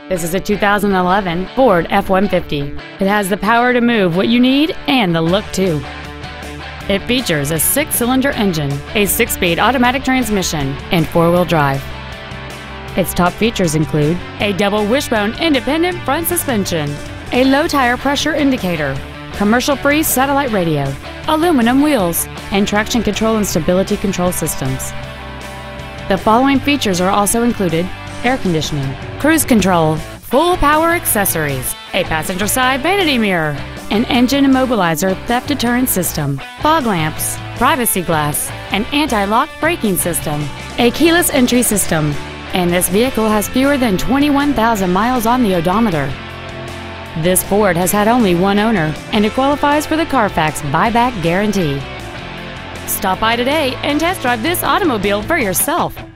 This is a 2011 Ford F-150. It has the power to move what you need and the look too. It features a 6-cylinder engine, a 6-speed automatic transmission, and 4-wheel drive. Its top features include a double wishbone independent front suspension, a low tire pressure indicator, commercial-free satellite radio, aluminum wheels, and traction control and stability control systems. The following features are also included: air conditioning, cruise control, full power accessories, a passenger side vanity mirror, an engine immobilizer theft deterrent system, fog lamps, privacy glass, an anti-lock braking system, a keyless entry system, and this vehicle has fewer than 21,000 miles on the odometer. This Ford has had only one owner, and it qualifies for the Carfax buyback guarantee. Stop by today and test drive this automobile for yourself.